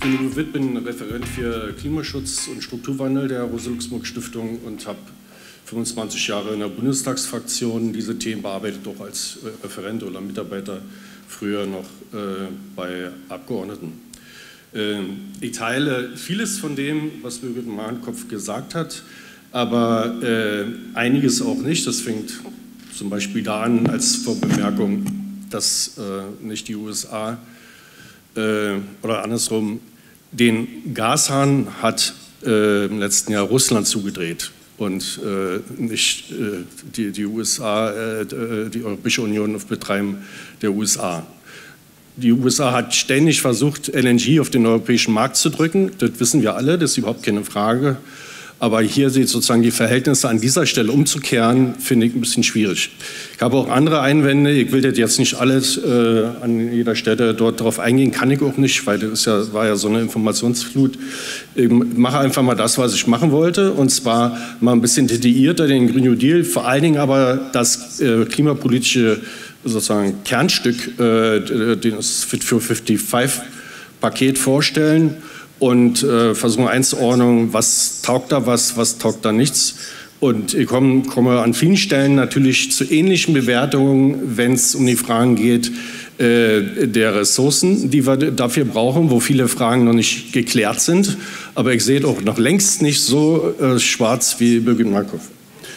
bin Uwe Witt, bin Referent für Klimaschutz und Strukturwandel der Rosa-Luxemburg-Stiftung und habe 25 Jahre in der Bundestagsfraktion diese Themen bearbeitet, auch als Referent oder Mitarbeiter, früher noch bei Abgeordneten. Ich teile vieles von dem, was Birgit Mahnkopf gesagt hat, aber einiges auch nicht. Das fängt zum Beispiel da an als Vorbemerkung, dass nicht die USA oder andersrum, den Gashahn hat im letzten Jahr Russland zugedreht und nicht die USA, die Europäische Union auf Betreiben der USA. Die USA hat ständig versucht, LNG auf den europäischen Markt zu drücken. Das wissen wir alle, das ist überhaupt keine Frage. Aber hier sozusagen die Verhältnisse an dieser Stelle umzukehren, finde ich ein bisschen schwierig. Ich habe auch andere Einwände. Ich will das jetzt nicht alles an jeder Stelle dort drauf eingehen, kann ich auch nicht, weil das war ja so eine Informationsflut. Ich mache einfach mal das, was ich machen wollte, und zwar mal ein bisschen detaillierter den Green New Deal, vor allen Dingen aber das klimapolitische sozusagen Kernstück, das Fit for 55-Paket vorstellen. Und versuchen einzuordnen, was taugt da was taugt da nichts. Und ich komme an vielen Stellen natürlich zu ähnlichen Bewertungen, wenn es um die Fragen geht der Ressourcen, die wir dafür brauchen, wo viele Fragen noch nicht geklärt sind. Aber ich sehe auch noch längst nicht so schwarz wie Birgit Mahnkopf.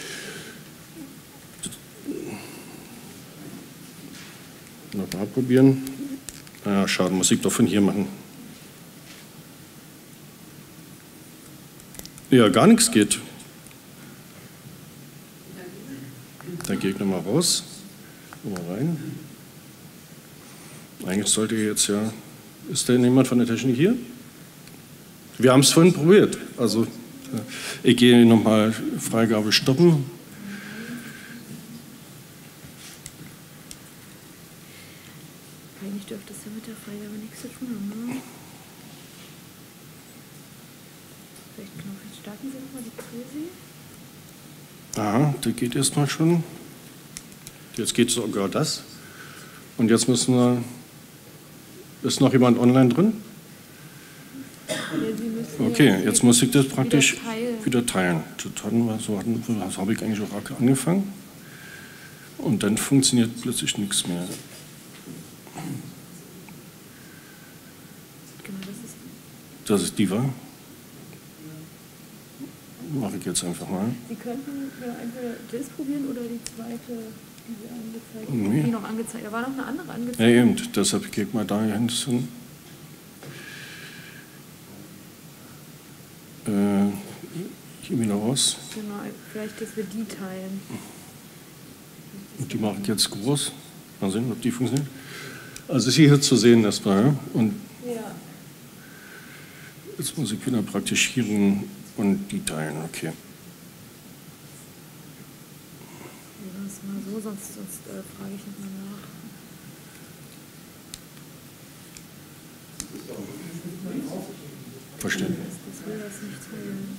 Noch mal probieren. Ja, schade, muss ich doch von hier machen. Ja, gar nichts geht. Dann gehe ich nochmal raus. Mal rein. Eigentlich sollte jetzt ja... Ist denn jemand von der Technik hier? Wir haben es vorhin probiert. Also, ich gehe nochmal Freigabe stoppen. Eigentlich dürfte es ja mit der Freigabe nichts zu tun haben, ne? Starten Sie nochmal die Präsi. Aha, das geht erstmal schon. Jetzt geht sogar das. Und jetzt müssen wir. Ist noch jemand online drin? Ja, Sie müssen okay, jetzt muss ich das praktisch wieder teilen. Das habe ich eigentlich auch angefangen. Und dann funktioniert plötzlich nichts mehr. Genau, das ist die, wa? Mache ich jetzt einfach mal. Sie könnten entweder das probieren oder die zweite, die Sie angezeigt haben. Nee. Die noch angezeigt. Da war noch eine andere angezeigt. Ja, eben. Deshalb gehe ich mal da hin. Ich gehe wieder raus. Genau, vielleicht, dass wir die teilen. Und die mache ich jetzt groß. Mal sehen, ob die funktioniert. Also ist hier zu sehen erstmal. Ja? Und ja. Jetzt muss ich wieder praktisch hier und die teilen, okay. Wir machen es mal so, sonst frage ich nochmal nach. Verstehen. Das will jetzt nicht teilen.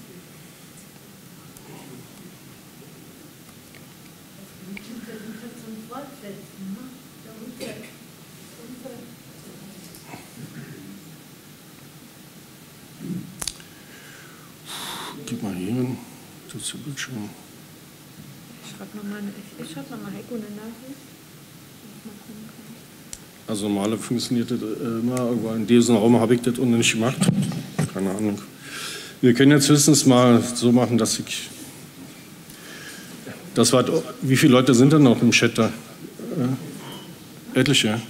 Gib mal hier hin. Das ist gut schon. Ich schreibe nochmal Heiko eine Nachricht. Also normalerweise funktioniert das immer, aber in diesem Raum habe ich das unten nicht gemacht. Keine Ahnung. Wir können jetzt höchstens mal so machen, dass ich... Das war, wie viele Leute sind denn noch im Chat da? Etliche.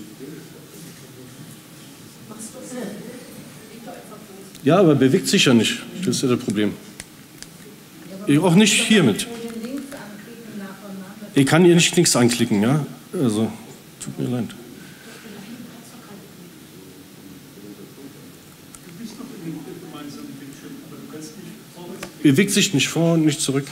Ja, aber bewegt sich ja nicht. Das ist ja das Problem. Ich auch nicht hiermit. Ich kann hier nichts anklicken, ja? Also, tut mir leid. Bewegt sich nicht vor und nicht zurück.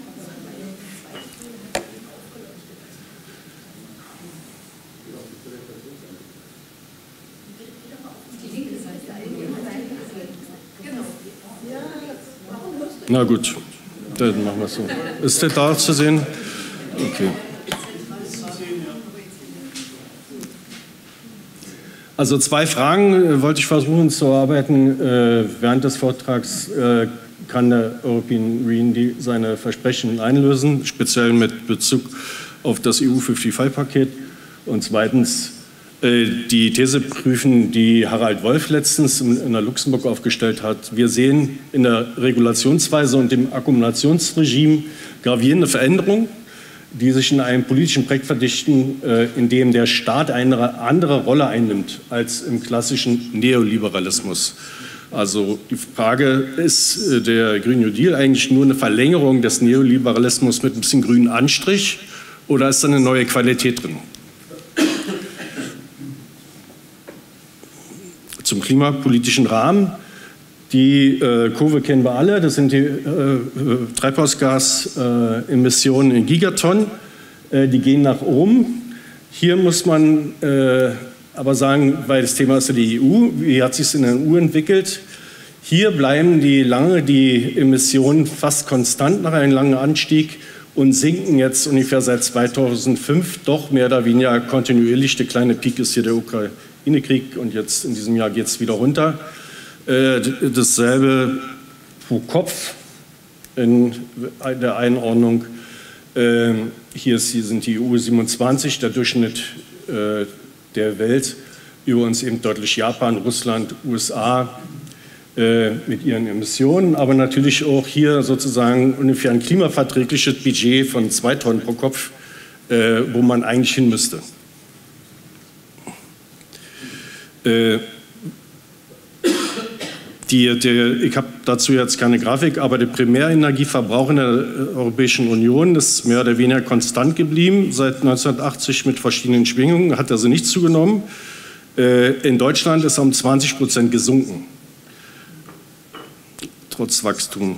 Na gut, dann machen wir es so. Ist der da zu sehen? Okay. Also 2 Fragen wollte ich versuchen zu erarbeiten. Während des Vortrags kann der European Green Deal seine Versprechen einlösen, speziell mit Bezug auf das EU-55-Paket. Und zweitens die These prüfen, die Harald Wolf letztens in der Luxemburg aufgestellt hat. Wir sehen in der Regulationsweise und dem Akkumulationsregime gravierende Veränderungen, die sich in einem politischen Projekt verdichten, in dem der Staat eine andere Rolle einnimmt als im klassischen Neoliberalismus. Also die Frage, ist der Green New Deal eigentlich nur eine Verlängerung des Neoliberalismus mit ein bisschen grünen Anstrich oder ist da eine neue Qualität drin? Zum klimapolitischen Rahmen. Die Kurve kennen wir alle, das sind die Treibhausgasemissionen in Gigatonnen, die gehen nach oben. Hier muss man aber sagen, weil das Thema ist ja die EU, wie hat sich es in der EU entwickelt? Hier bleiben die Emissionen fast konstant nach einem langen Anstieg und sinken jetzt ungefähr seit 2005 doch mehr oder weniger kontinuierlich. Der kleine Peak ist hier der Ukraine-Krieg und jetzt in diesem Jahr geht es wieder runter. Dasselbe pro Kopf in der Einordnung. Hier sind die EU 27, der Durchschnitt der Welt. Über uns eben deutlich Japan, Russland, USA mit ihren Emissionen, aber natürlich auch hier sozusagen ungefähr ein klimaverträgliches Budget von 2 Tonnen pro Kopf, wo man eigentlich hin müsste. Ich habe dazu jetzt keine Grafik, aber der Primärenergieverbrauch in der Europäischen Union ist mehr oder weniger konstant geblieben seit 1980 mit verschiedenen Schwingungen, hat also nicht zugenommen. In Deutschland ist er um 20% gesunken, trotz Wachstum.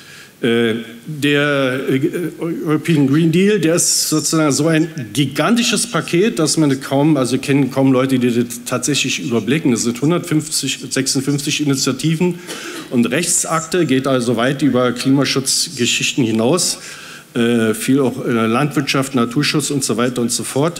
Der European Green Deal, der ist sozusagen so ein gigantisches Paket, dass man kaum, also kennen kaum Leute, die das tatsächlich überblicken. Es sind 156 Initiativen und Rechtsakte, geht also weit über Klimaschutzgeschichten hinaus, viel auch Landwirtschaft, Naturschutz und so weiter und so fort.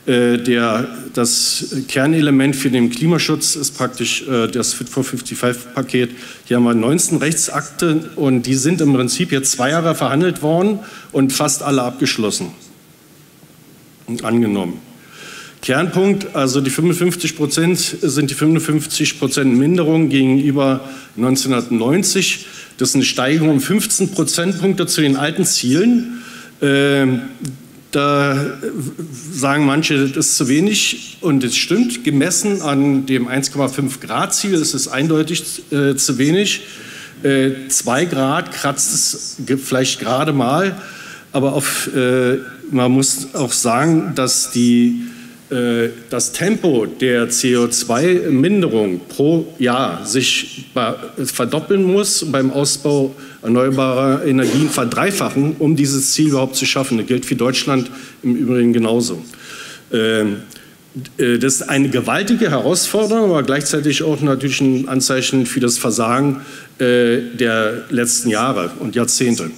Das Kernelement für den Klimaschutz ist praktisch das Fit for 55-Paket. Hier haben wir 19 Rechtsakte und die sind im Prinzip jetzt 2 Jahre verhandelt worden und fast alle abgeschlossen und angenommen. Kernpunkt, also die 55% sind die 55% Minderung gegenüber 1990. Das ist eine Steigerung um 15 Prozentpunkte zu den alten Zielen. Da sagen manche, das ist zu wenig und es stimmt. Gemessen an dem 1,5 Grad Ziel ist es eindeutig zu wenig. 2 Grad kratzt es vielleicht gerade mal, aber man muss auch sagen, dass das Tempo der CO2-Minderung pro Jahr sich verdoppeln muss, beim Ausbau erneuerbarer Energien verdreifachen, um dieses Ziel überhaupt zu schaffen. Das gilt für Deutschland im Übrigen genauso. Das ist eine gewaltige Herausforderung, aber gleichzeitig auch natürlich ein Anzeichen für das Versagen der letzten Jahre und Jahrzehnte.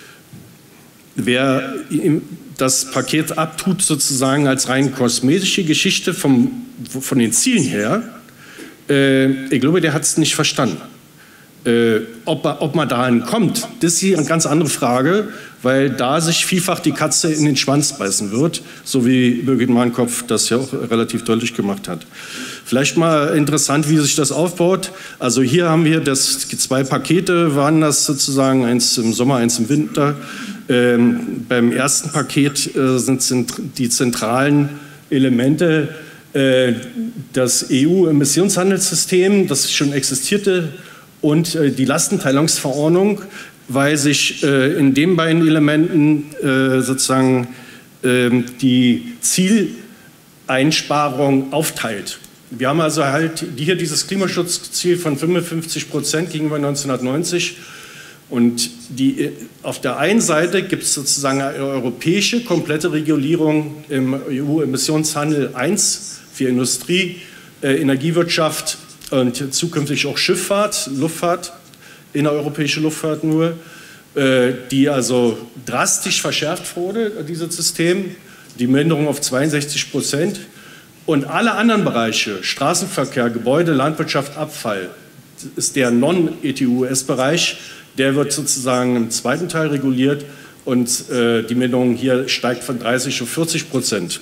Wer das Paket abtut, sozusagen als rein kosmetische Geschichte von den Zielen her, ich glaube, der hat es nicht verstanden. Ob man dahin kommt, das ist hier eine ganz andere Frage, weil da sich vielfach die Katze in den Schwanz beißen wird, so wie Birgit Mahnkopf das ja auch relativ deutlich gemacht hat. Vielleicht mal interessant, wie sich das aufbaut. Also hier haben wir 2 Pakete, waren das sozusagen, eins im Sommer, eins im Winter. Beim ersten Paket sind die zentralen Elemente das EU-Emissionshandelssystem, das schon existierte, und die Lastenteilungsverordnung, weil sich in den beiden Elementen sozusagen die Zieleinsparung aufteilt. Wir haben also halt hier dieses Klimaschutzziel von 55% gegenüber 1990 und auf der einen Seite gibt es sozusagen eine europäische komplette Regulierung im EU-Emissionshandel 1 für Industrie, Energiewirtschaft und zukünftig auch Schifffahrt, Luftfahrt, innereuropäische Luftfahrt nur, die also drastisch verschärft wurde, dieses System, die Minderung auf 62%. Und alle anderen Bereiche, Straßenverkehr, Gebäude, Landwirtschaft, Abfall, ist der Non-ETUS-Bereich, der wird sozusagen im zweiten Teil reguliert und die Minderung hier steigt von 30 auf 40%.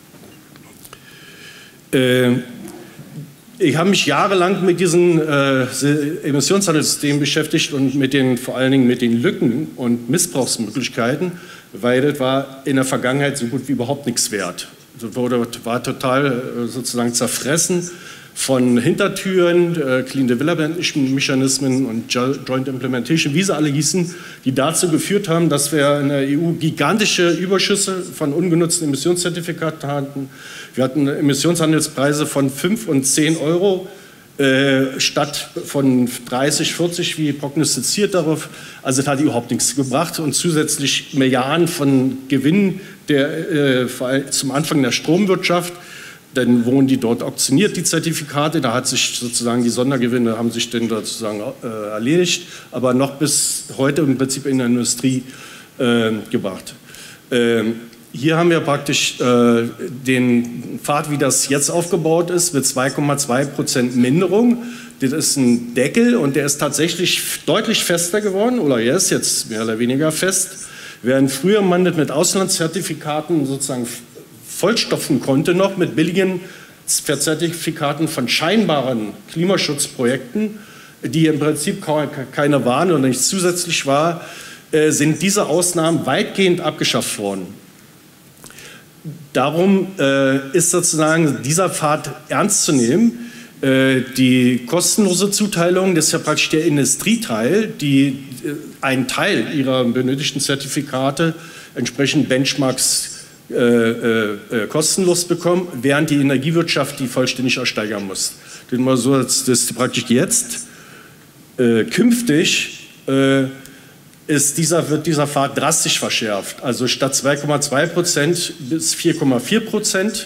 Ich habe mich jahrelang mit diesem Emissionshandelssystem beschäftigt und vor allen Dingen mit den Lücken und Missbrauchsmöglichkeiten, weil das war in der Vergangenheit so gut wie überhaupt nichts wert. Das war total sozusagen zerfressen von Hintertüren, Clean Development Mechanismen und Joint Implementation, wie sie alle hießen, die dazu geführt haben, dass wir in der EU gigantische Überschüsse von ungenutzten Emissionszertifikaten hatten. Wir hatten Emissionshandelspreise von 5 und 10 Euro statt von 30, 40 wie prognostiziert darauf. Also es hat überhaupt nichts gebracht und zusätzlich Milliarden von Gewinnen vor allem zum Anfang der Stromwirtschaft. Dann wurden die dort auktioniert, die Zertifikate. Da hat sich sozusagen die Sondergewinne haben sich dann sozusagen erledigt, aber noch bis heute im Prinzip in der Industrie gebracht. Hier haben wir praktisch den Pfad, wie das jetzt aufgebaut ist, mit 2,2% Minderung. Das ist ein Deckel und der ist tatsächlich deutlich fester geworden, oder er ist jetzt mehr oder weniger fest. Während früher man das mit Auslandszertifikaten sozusagen vollstopfen konnte, noch mit billigen Zertifikaten von scheinbaren Klimaschutzprojekten, die im Prinzip keine waren oder nicht zusätzlich war, sind diese Ausnahmen weitgehend abgeschafft worden. Darum ist sozusagen dieser Pfad ernst zu nehmen. Die kostenlose Zuteilung, das ist ja praktisch der Industrieteil, die einen Teil ihrer benötigten Zertifikate entsprechend Benchmarks kostenlos bekommen, während die Energiewirtschaft die vollständig ersteigern muss. Das ist mal so, das ist praktisch jetzt. Künftig wird dieser Pfad drastisch verschärft. Also statt 2,2% bis 4,4%.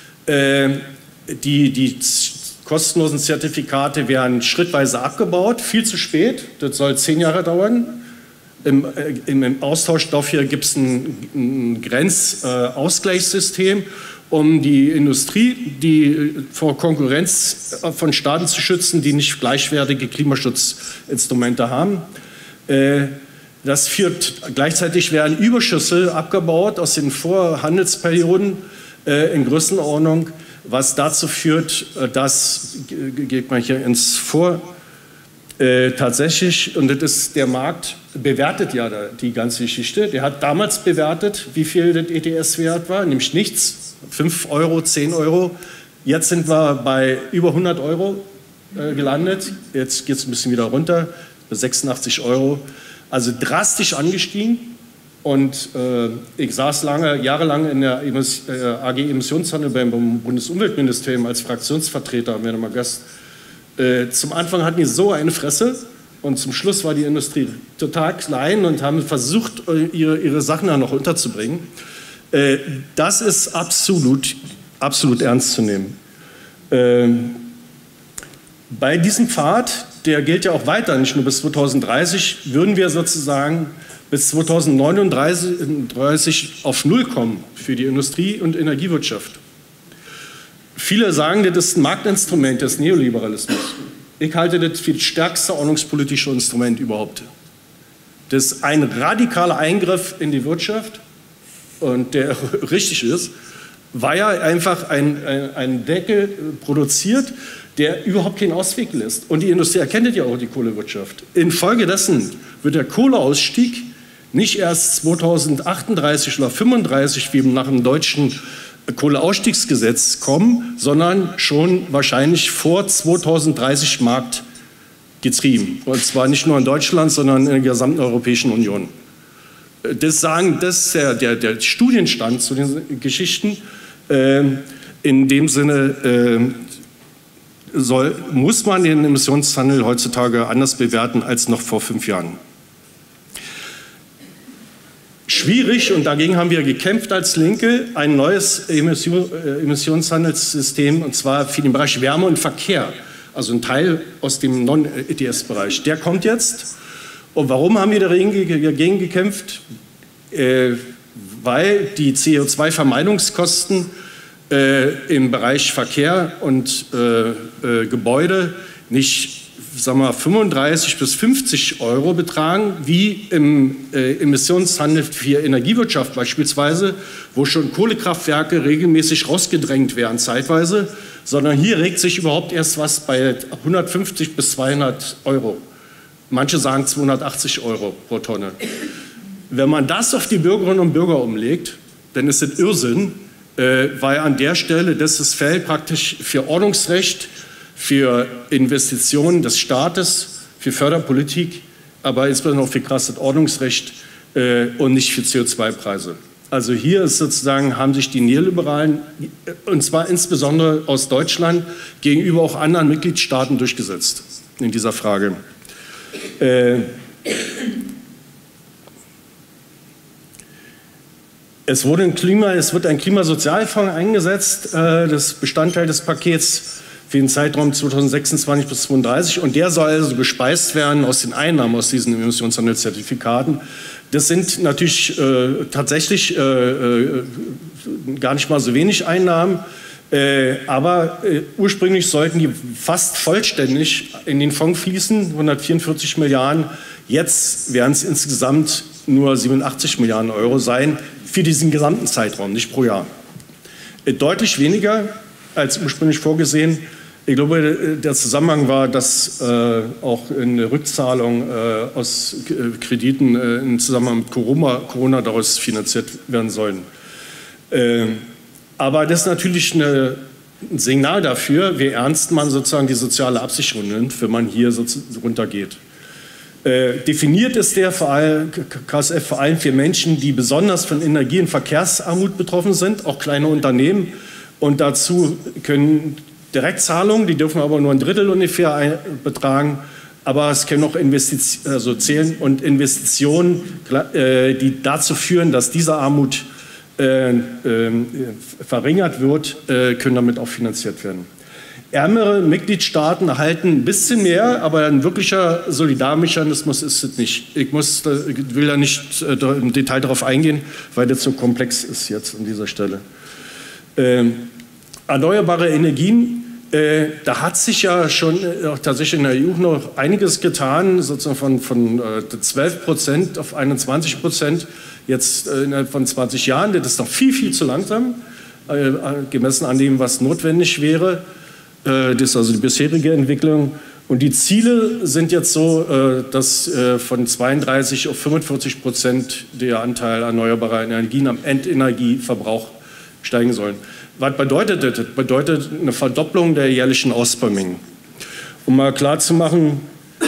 Die kostenlosen Zertifikate werden schrittweise abgebaut, viel zu spät. Das soll 10 Jahre dauern. Im Austausch dafür gibt es ein Grenzausgleichssystem, um die Industrie vor Konkurrenz von Staaten zu schützen, die nicht gleichwertige Klimaschutzinstrumente haben. Das führt, gleichzeitig werden Überschüsse abgebaut aus den Vorhandelsperioden in Größenordnung, was dazu führt, dass, geht man hier ins tatsächlich, und das ist der Markt, bewertet ja die ganze Geschichte. Der hat damals bewertet, wie viel das ETS wert war, nämlich nichts, 5 Euro, 10 Euro. Jetzt sind wir bei über 100 Euro gelandet. Jetzt geht es ein bisschen wieder runter, 86 Euro. Also drastisch angestiegen. Und ich saß jahrelang in der AG Emissionshandel beim Bundesumweltministerium als Fraktionsvertreter, wenn mal Gast. Zum Anfang hatten die so eine Fresse und zum Schluss war die Industrie total klein und haben versucht, ihre Sachen da noch unterzubringen. Das ist absolut ernst zu nehmen. Bei diesem Pfad, der gilt ja auch weiter, nicht nur bis 2030, würden wir sozusagen bis 2039 auf Null kommen für die Industrie- und Energiewirtschaft. Viele sagen, das ist ein Marktinstrument des Neoliberalismus. Ich halte das für das stärkste ordnungspolitische Instrument überhaupt. Das ist ein radikaler Eingriff in die Wirtschaft, und der richtig ist, weil er einfach einen Deckel produziert, der überhaupt keinen Ausweg lässt. Und die Industrie erkennt ja auch die Kohlewirtschaft. Infolgedessen wird der Kohleausstieg nicht erst 2038 oder 2035 wie nach dem deutschen Kohleausstiegsgesetz kommen, sondern schon wahrscheinlich vor 2030 marktgetrieben. Und zwar nicht nur in Deutschland, sondern in der gesamten Europäischen Union. Das ist der Studienstand zu den Geschichten. In dem Sinne muss man den Emissionshandel heutzutage anders bewerten als noch vor 5 Jahren. Schwierig, und dagegen haben wir gekämpft als Linke, ein neues Emissionshandelssystem, und zwar für den Bereich Wärme und Verkehr, also ein Teil aus dem Non-ETS-Bereich. Der kommt jetzt. Und warum haben wir dagegen gekämpft? Weil die CO2-Vermeidungskosten im Bereich Verkehr und Gebäude nicht, sagen wir, 35 bis 50 Euro betragen, wie im Emissionshandel für Energiewirtschaft beispielsweise, wo schon Kohlekraftwerke regelmäßig rausgedrängt werden zeitweise, sondern hier regt sich überhaupt erst was bei 150 bis 200 Euro. Manche sagen 280 Euro pro Tonne. Wenn man das auf die Bürgerinnen und Bürger umlegt, dann ist es Irrsinn, weil an der Stelle das Feld praktisch für Ordnungsrecht, für Investitionen des Staates, für Förderpolitik, aber insbesondere auch für krasses Ordnungsrecht und nicht für CO2-Preise. Also hier ist sozusagen, haben sich die Neoliberalen, und zwar insbesondere aus Deutschland, gegenüber auch anderen Mitgliedstaaten durchgesetzt in dieser Frage. Es wird ein Klimasozialfonds eingesetzt, das Bestandteil des Pakets für den Zeitraum 2026 bis 2032, und der soll also gespeist werden aus den Einnahmen aus diesen Emissionshandelszertifikaten. Das sind natürlich tatsächlich gar nicht mal so wenig Einnahmen, aber ursprünglich sollten die fast vollständig in den Fonds fließen, 144 Milliarden. Jetzt werden es insgesamt nur 87 Milliarden Euro sein für diesen gesamten Zeitraum, nicht pro Jahr. Deutlich weniger als ursprünglich vorgesehen. Ich glaube, der Zusammenhang war, dass auch eine Rückzahlung aus Krediten im Zusammenhang mit Corona daraus finanziert werden sollen. Aber das ist natürlich ein Signal dafür, wie ernst man sozusagen die soziale Absicherung nimmt, wenn man hier runtergeht. Definiert ist der KSF vor allem für Menschen, die besonders von Energie- und Verkehrsarmut betroffen sind, auch kleine Unternehmen. Und dazu können Direktzahlungen, die dürfen aber nur ein Drittel ungefähr betragen, aber es können auch zählen und Investitionen, die dazu führen, dass diese Armut verringert wird, können damit auch finanziert werden. Ärmere Mitgliedstaaten erhalten ein bisschen mehr, aber ein wirklicher Solidarmechanismus ist es nicht. Ich will da nicht im Detail darauf eingehen, weil das so komplex ist jetzt an dieser Stelle. Erneuerbare Energien, da hat sich ja schon auch tatsächlich in der EU noch einiges getan, sozusagen von 12% auf 21%, jetzt innerhalb von 20 Jahren. Das ist doch viel, viel zu langsam, gemessen an dem, was notwendig wäre. Das ist also die bisherige Entwicklung. Und die Ziele sind jetzt so, dass von 32 auf 45% der Anteil erneuerbarer Energien am Endenergieverbrauch steigen sollen. Was bedeutet das? Das bedeutet eine Verdopplung der jährlichen Ausbaumengen. Um mal klarzumachen,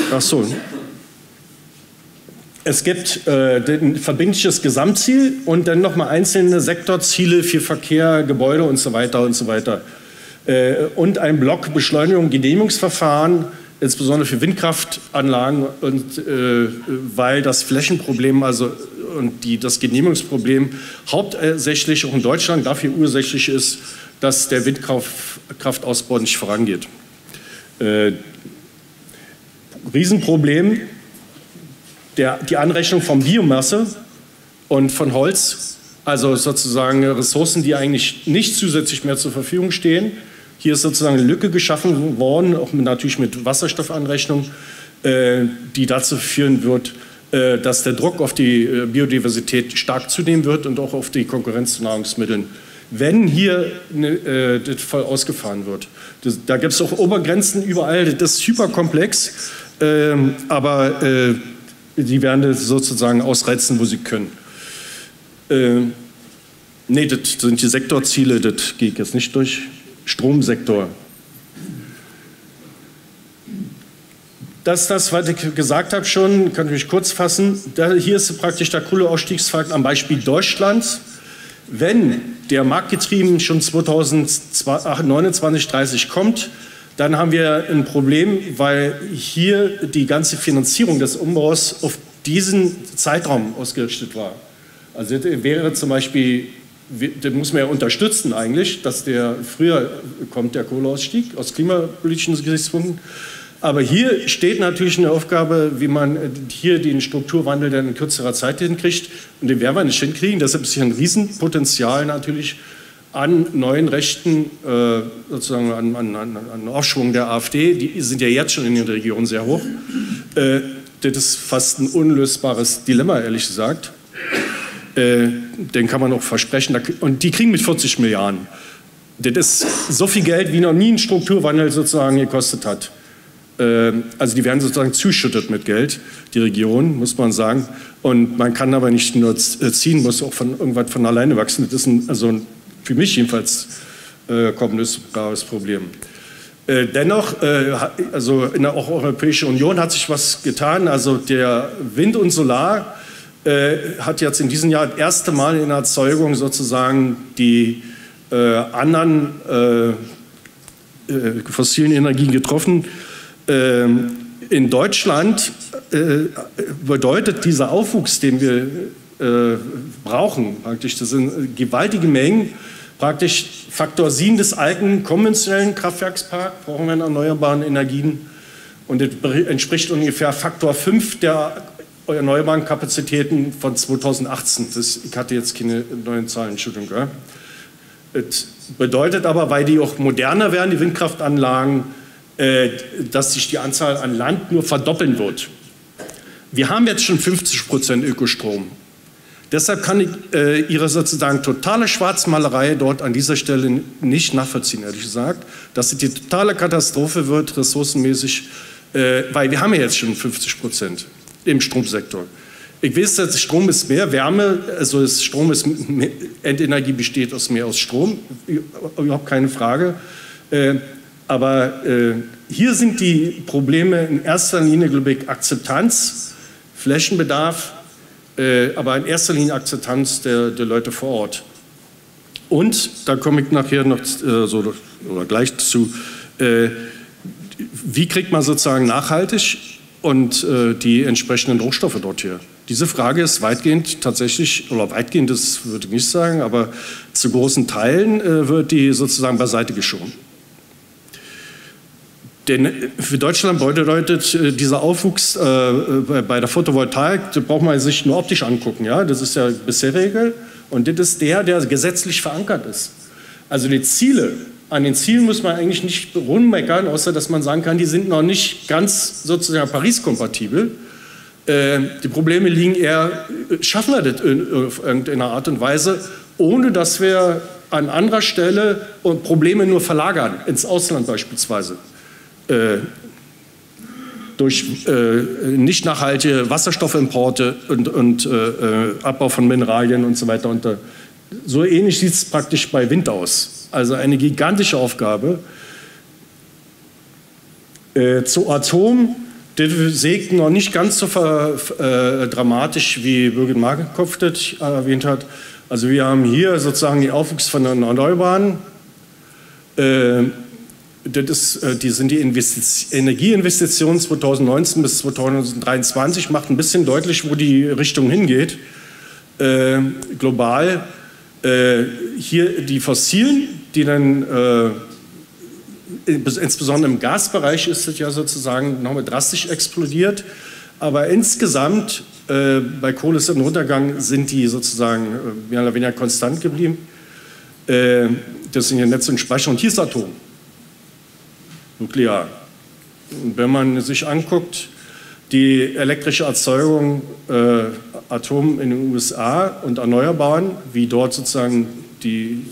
es gibt ein verbindliches Gesamtziel und dann nochmal einzelne Sektorziele für Verkehr, Gebäude und so weiter und so weiter. Und ein Block Beschleunigung Genehmigungsverfahren, insbesondere für Windkraftanlagen, und weil das Flächenproblem und das Genehmigungsproblem hauptsächlich auch in Deutschland dafür ursächlich ist, dass der Windkraftausbau nicht vorangeht. Riesenproblem, die Anrechnung von Biomasse und von Holz, also sozusagen Ressourcen, die eigentlich nicht zusätzlich mehr zur Verfügung stehen. Hier ist sozusagen eine Lücke geschaffen worden, auch natürlich mit Wasserstoffanrechnung, die dazu führen wird, dass der Druck auf die Biodiversität stark zunehmen wird und auch auf die Konkurrenz zu Nahrungsmitteln, wenn hier das voll ausgefahren wird. Da gibt es auch Obergrenzen überall, das ist hyperkomplex, aber die werden das sozusagen ausreizen, wo sie können. Nee, das sind die Sektorziele, das gehe ich jetzt nicht durch. Stromsektor. Das ist das, was ich gesagt habe schon, kann ich mich kurz fassen. Hier ist praktisch der Kohleausstiegsfakt am Beispiel Deutschlands. Wenn der marktgetrieben schon 2029, 30 kommt, dann haben wir ein Problem, weil hier die ganze Finanzierung des Umbaus auf diesen Zeitraum ausgerichtet war. Also das wäre zum Beispiel, das muss man ja unterstützen eigentlich, dass der früher kommt, der Kohleausstieg, aus klimapolitischen Gesichtspunkten. Aber hier steht natürlich eine Aufgabe, wie man hier den Strukturwandel dann in kürzerer Zeit hinkriegt. Und den werden wir nicht hinkriegen. Deshalb ist hier ein Riesenpotenzial natürlich an neuen Rechten, sozusagen an Aufschwung der AfD, die sind ja jetzt schon in den Regionen sehr hoch. Das ist fast ein unlösbares Dilemma, ehrlich gesagt. Den kann man auch versprechen. Und die kriegen mit 40 Milliarden. Das ist so viel Geld, wie noch nie ein Strukturwandel sozusagen gekostet hat. Also die werden sozusagen zuschüttet mit Geld, die Region, muss man sagen. Und man kann aber nicht nur ziehen, muss auch irgendwas von alleine wachsen. Das ist also für mich jedenfalls kommendes Problem. Dennoch, also in der Europäischen Union hat sich was getan. Also der Wind und Solar hat jetzt in diesem Jahr das erste Mal in der Erzeugung sozusagen die anderen fossilen Energien getroffen. In Deutschland bedeutet dieser Aufwuchs, den wir brauchen, praktisch, das sind gewaltige Mengen, praktisch Faktor 7 des alten konventionellen Kraftwerksparks, brauchen wir in erneuerbaren Energien. Und das entspricht ungefähr Faktor 5 der erneuerbaren Kapazitäten von 2018. Ich hatte jetzt keine neuen Zahlen, Entschuldigung. Ja. Das bedeutet aber, weil die auch moderner werden, die Windkraftanlagen, dass sich die Anzahl an Land nur verdoppeln wird. Wir haben jetzt schon 50% Ökostrom. Deshalb kann ich Ihre sozusagen totale Schwarzmalerei dort an dieser Stelle nicht nachvollziehen, ehrlich gesagt, dass es die totale Katastrophe wird, ressourcenmäßig, weil wir haben ja jetzt schon 50% im Stromsektor. Ich weiß, dass Strom ist mehr Wärme, also Strom ist, Endenergie besteht mehr aus Strom, überhaupt keine Frage. Aber hier sind die Probleme in erster Linie, glaube ich, Akzeptanz, Flächenbedarf, aber in erster Linie Akzeptanz der Leute vor Ort. Und, da komme ich nachher noch oder gleich zu, wie kriegt man sozusagen nachhaltig und die entsprechenden Rohstoffe dort her? Diese Frage ist weitgehend tatsächlich, oder weitgehend, das würde ich nicht sagen, aber zu großen Teilen wird die sozusagen beiseite geschoben. Denn für Deutschland bedeutet dieser Aufwuchs bei der Photovoltaik, da braucht man sich nur optisch angucken. Ja? Das ist ja bisherige und das ist der gesetzlich verankert ist. Also die Ziele, an den Zielen muss man eigentlich nicht rummeckern, außer dass man sagen kann, die sind noch nicht ganz sozusagen Paris-kompatibel. Die Probleme liegen eher, schaffen wir das auf irgendeine Art und Weise, ohne dass wir an anderer Stelle Probleme nur verlagern, ins Ausland beispielsweise. Durch nicht nachhaltige Wasserstoffimporte und Abbau von Mineralien und so weiter. Und so ähnlich sieht es praktisch bei Wind aus. Also eine gigantische Aufgabe. Zu Atom, das sehe ich noch nicht ganz so dramatisch, wie Birgit Markenkopf das erwähnt hat. Also wir haben hier sozusagen den Aufwuchs von den Erneuerbaren. Die sind die Energieinvestitionen 2019 bis 2023, macht ein bisschen deutlich, wo die Richtung hingeht. Global. Hier die Fossilen, die dann, insbesondere im Gasbereich ist es ja sozusagen nochmal drastisch explodiert. Aber insgesamt, bei Kohle ist ein Runtergang, sind die sozusagen mehr oder weniger konstant geblieben. Das sind ja Netz und Speicher. Und hier ist Atom. Nuklear. Und wenn man sich anguckt, die elektrische Erzeugung Atom in den USA und Erneuerbaren, wie dort sozusagen die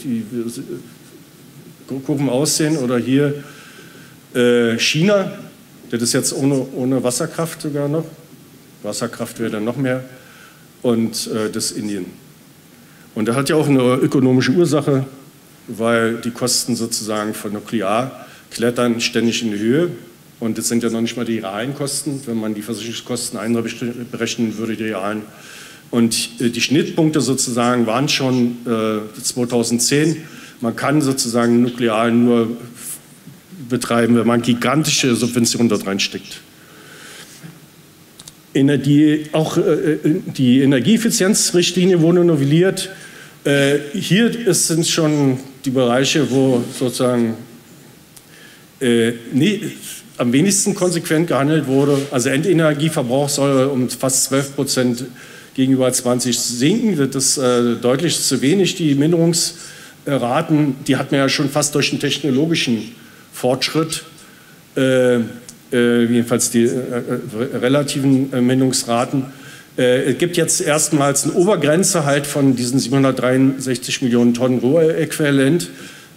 Kurven aussehen, oder hier China, das ist jetzt ohne Wasserkraft sogar noch, Wasserkraft wäre dann noch mehr, und das Indien. Und das hat ja auch eine ökonomische Ursache, weil die Kosten sozusagen von Nuklear klettern ständig in die Höhe. Und das sind ja noch nicht mal die realen Kosten. Wenn man die Versicherungskosten berechnen würde, die realen. Und die Schnittpunkte sozusagen waren schon 2010. Man kann sozusagen nuklear nur betreiben, wenn man gigantische Subventionen dort reinsteckt. Auch die Energieeffizienzrichtlinie wurde novelliert. Hier sind schon die Bereiche, wo sozusagen am wenigsten konsequent gehandelt wurde. Also Endenergieverbrauch soll um fast 12% gegenüber 20 sinken. Das ist deutlich zu wenig, die Minderungsziele. Raten, die hat man ja schon fast durch den technologischen Fortschritt, jedenfalls die relativen Ermittlungsraten. Es gibt jetzt erstmals eine Obergrenze halt von diesen 763 Millionen Tonnen Rohäquivalent.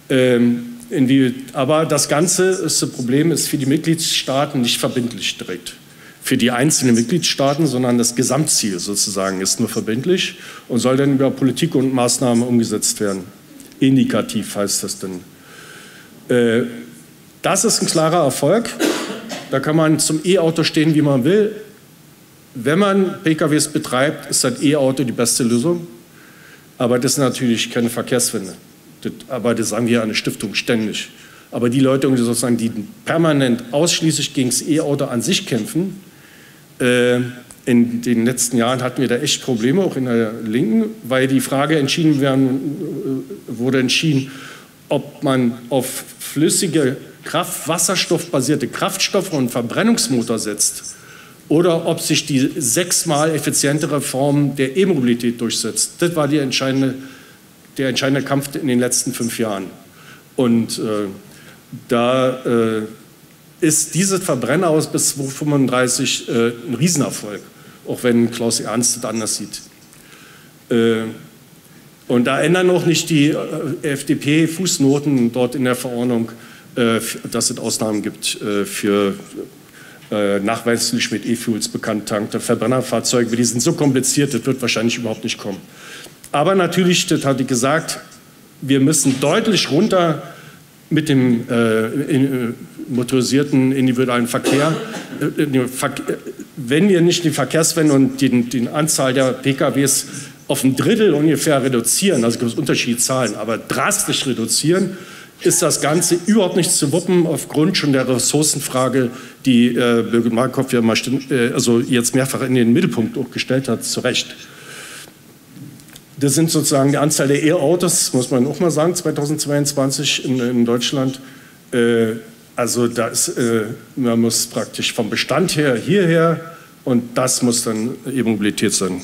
Aber das Ganze, das Problem ist für die Mitgliedstaaten nicht verbindlich direkt. Für die einzelnen Mitgliedstaaten, sondern das Gesamtziel sozusagen ist nur verbindlich und soll dann über Politik und Maßnahmen umgesetzt werden. Indikativ heißt das dann. Das ist ein klarer Erfolg. Da kann man zum E-Auto stehen, wie man will. Wenn man PKWs betreibt, ist das E-Auto die beste Lösung. Aber das ist natürlich keine Verkehrswende. Aber das sagen wir an der Stiftung ständig. Aber die Leute, die permanent ausschließlich gegen das E-Auto an sich kämpfen, in den letzten Jahren hatten wir da echt Probleme, auch in der Linken, weil die Frage wurde entschieden, ob man auf flüssige wasserstoffbasierte Kraftstoffe und Verbrennungsmotor setzt oder ob sich die 6-mal effizientere Form der E-Mobilität durchsetzt. Das war der entscheidende Kampf in den letzten 5 Jahren. Und da ist dieses Verbrenner aus bis 2035 ein Riesenerfolg, auch wenn Klaus Ernst das anders sieht. Und da ändern auch nicht die FDP-Fußnoten dort in der Verordnung, dass es Ausnahmen gibt für nachweislich mit E-Fuels bekannt tankte Verbrennerfahrzeuge. Die sind so kompliziert, das wird wahrscheinlich überhaupt nicht kommen. Aber natürlich, das hatte ich gesagt, wir müssen deutlich runter mit dem motorisierten individuellen Verkehr. Wenn wir nicht die Verkehrswende und die Anzahl der PKWs auf ein Drittel ungefähr reduzieren, also gibt es unterschiedliche Zahlen, aber drastisch reduzieren, ist das Ganze überhaupt nicht zu wuppen aufgrund schon der Ressourcenfrage, die Birgit Markhoff ja mal jetzt mehrfach in den Mittelpunkt auch gestellt hat, zu Recht. Das sind sozusagen die Anzahl der E-Autos, muss man auch mal sagen, 2022 in Deutschland. Also man muss praktisch vom Bestand her hierher und das muss dann E-Mobilität sein.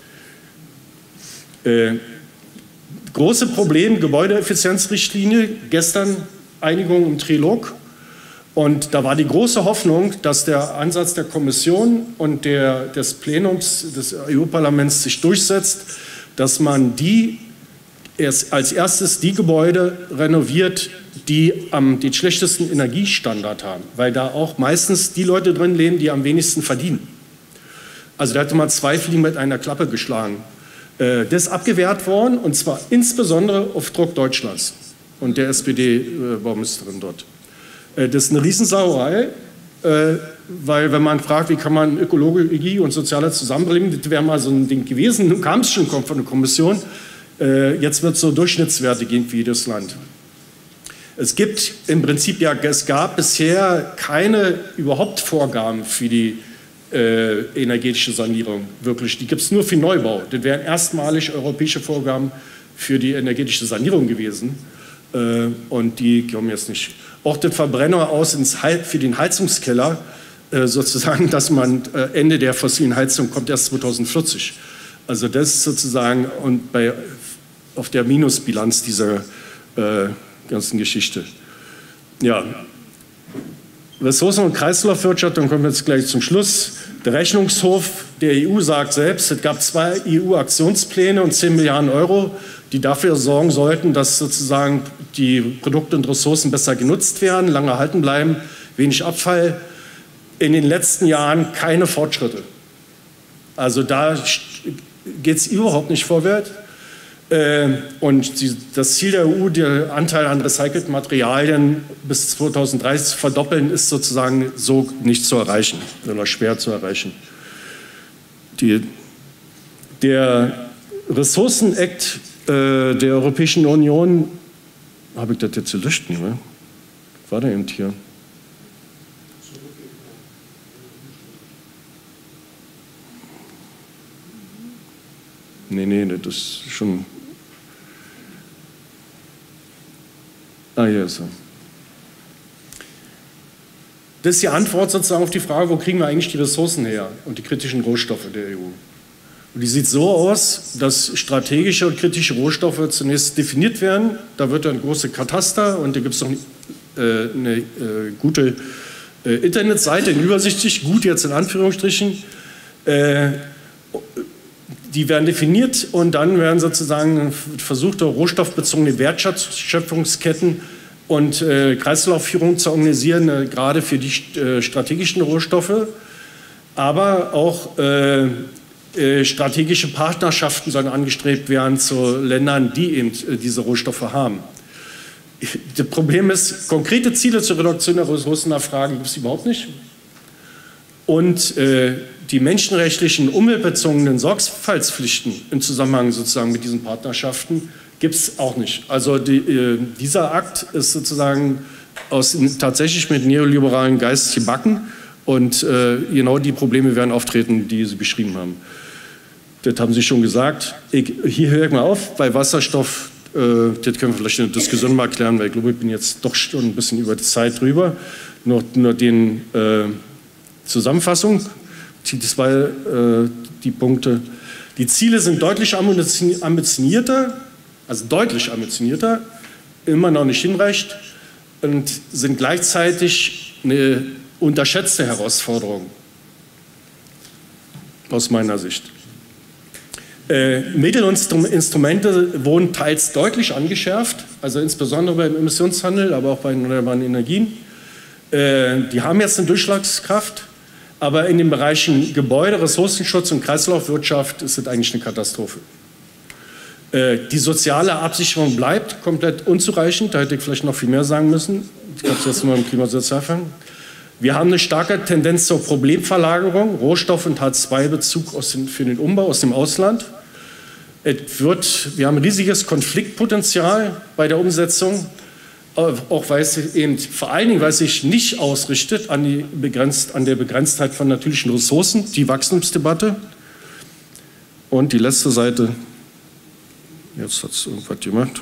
Große Problem, Gebäudeeffizienzrichtlinie, gestern Einigung im Trilog. Und da war die große Hoffnung, dass der Ansatz der Kommission und des Plenums des EU-Parlaments sich durchsetzt, dass man als erstes die Gebäude renoviert, die den schlechtesten Energiestandard haben, weil da auch meistens die Leute drin leben, die am wenigsten verdienen. Also da hatte man 2 Fliegen mit einer Klappe geschlagen. Das ist abgewehrt worden, und zwar insbesondere auf Druck Deutschlands und der SPD-Baumeisterin dort. Das ist eine Riesensauerei, weil wenn man fragt, wie kann man Ökologie und Soziale zusammenbringen, das wäre mal so ein Ding gewesen, nun kam es schon von der Kommission, jetzt wird es so Durchschnittswerte geben für jedes Land. Es gibt im Prinzip es gab bisher keine überhaupt Vorgaben für die energetische Sanierung, wirklich. Die gibt es nur für Neubau. Das wären erstmalig europäische Vorgaben für die energetische Sanierung gewesen. Und die kommen jetzt nicht. Auch das Verbrenner aus für den Heizungskeller, sozusagen, dass man Ende der fossilen Heizung kommt erst 2040. Also das ist sozusagen auf der Minusbilanz dieser ganzen Geschichte. Ja. Ressourcen- und Kreislaufwirtschaft, dann kommen wir jetzt gleich zum Schluss. Der Rechnungshof der EU sagt selbst, es gab 2 EU-Aktionspläne und 10 Milliarden Euro, die dafür sorgen sollten, dass sozusagen die Produkte und Ressourcen besser genutzt werden, lange erhalten bleiben, wenig Abfall. In den letzten Jahren keine Fortschritte. Also da geht es überhaupt nicht vorwärts. Und das Ziel der EU, der Anteil an recycelten Materialien bis 2030 zu verdoppeln, ist sozusagen so nicht zu erreichen oder schwer zu erreichen. Der Ressourcenakt der Europäischen Union, habe ich das jetzt gelöscht? Ne? War der eben hier? Nee, das ist schon... hier ist er. Das ist die Antwort sozusagen auf die Frage, wo kriegen wir eigentlich die Ressourcen her und die kritischen Rohstoffe der EU. Und die sieht so aus, dass strategische und kritische Rohstoffe zunächst definiert werden. Da wird dann große Kataster und da gibt es noch eine gute Internetseite, übersichtlich, gut jetzt in Anführungsstrichen. Die werden definiert und dann werden sozusagen versuchte rohstoffbezogene Wertschöpfungsketten und Kreislaufführung zu organisieren, gerade für die strategischen Rohstoffe, aber auch strategische Partnerschaften sollen angestrebt werden zu Ländern, die eben diese Rohstoffe haben. Das Problem ist, konkrete Ziele zur Reduktion der Ressourcennachfrage gibt es überhaupt nicht. Und die menschenrechtlichen, umweltbezogenen Sorgfaltspflichten im Zusammenhang sozusagen mit diesen Partnerschaften gibt es auch nicht. Also dieser Akt ist sozusagen tatsächlich mit neoliberalen Geist gebacken und genau die Probleme werden auftreten, die Sie beschrieben haben. Das haben Sie schon gesagt. Hier höre ich mal auf, bei Wasserstoff, das können wir vielleicht in der Diskussion mal klären, weil ich glaube, ich bin jetzt doch schon ein bisschen über die Zeit drüber. Nur den Zusammenfassung, die Punkte. Die Ziele sind deutlich ambitionierter, also deutlich ambitionierter, immer noch nicht hinreichend und sind gleichzeitig eine unterschätzte Herausforderung aus meiner Sicht. Mittel und Instrumente wurden teils deutlich angeschärft, also insbesondere beim Emissionshandel, aber auch bei erneuerbaren Energien. Die haben jetzt eine Durchschlagskraft, aber in den Bereichen Gebäude, Ressourcenschutz und Kreislaufwirtschaft ist es eigentlich eine Katastrophe. Die soziale Absicherung bleibt komplett unzureichend, da hätte ich vielleicht noch viel mehr sagen müssen. Ich habe es jetzt nur im Klimasozialfonds. Wir haben eine starke Tendenz zur Problemverlagerung, Rohstoff- und Hartz-II-Bezug für den Umbau aus dem Ausland. Wir haben ein riesiges Konfliktpotenzial bei der Umsetzung, auch weil es eben vor allen Dingen, weil es sich nicht ausrichtet an der Begrenztheit von natürlichen Ressourcen, die Wachstumsdebatte. Und die letzte Seite, jetzt hat es irgendwas gemacht.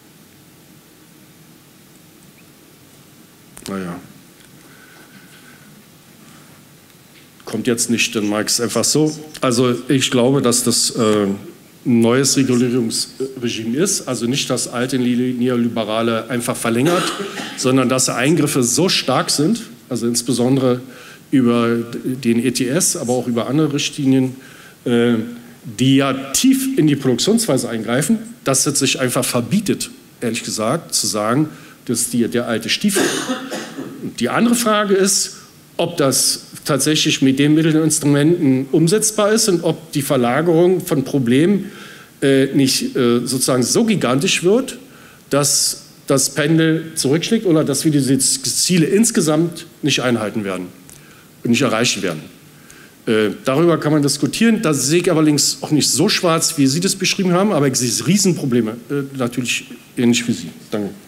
Naja. Kommt jetzt nicht, dann mag ich es einfach so. Also ich glaube, dass das ein neues Regulierungsregime ist, also nicht das alte Neoliberale einfach verlängert, sondern dass Eingriffe so stark sind, also insbesondere über den ETS, aber auch über andere Richtlinien, die ja tief in die Produktionsweise eingreifen, dass es sich einfach verbietet, ehrlich gesagt, zu sagen, das ist der alte Stiefel. Und die andere Frage ist, ob das tatsächlich mit den Mitteln und Instrumenten umsetzbar ist und ob die Verlagerung von Problemen nicht sozusagen so gigantisch wird, dass das Pendel zurückschlägt oder dass wir diese Ziele insgesamt nicht einhalten werden und nicht erreichen werden. Darüber kann man diskutieren. Da sehe ich allerdings auch nicht so schwarz, wie Sie das beschrieben haben, aber ich sehe Riesenprobleme, natürlich ähnlich wie Sie. Danke.